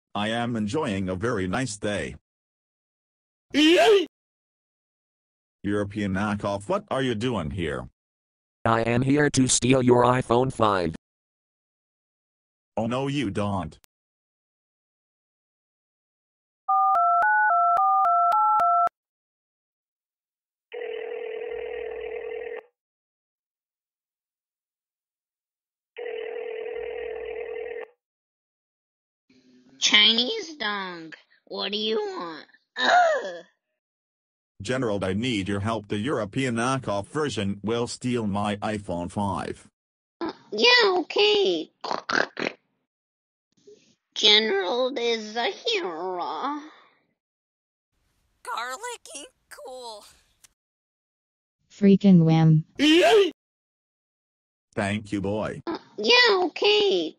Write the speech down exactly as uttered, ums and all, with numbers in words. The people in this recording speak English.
I am enjoying a very nice day. European knockoff, what are you doing here? I am here to steal your iPhone five. Oh no, you don't. Chinese dong, what do you want? Ugh. Genrald, I need your help. The European knockoff version will steal my iPhone five. Uh, yeah, okay. Genrald is a hero. Garlicky cool. Freaking wham. Thank you, boy. Uh, yeah, okay.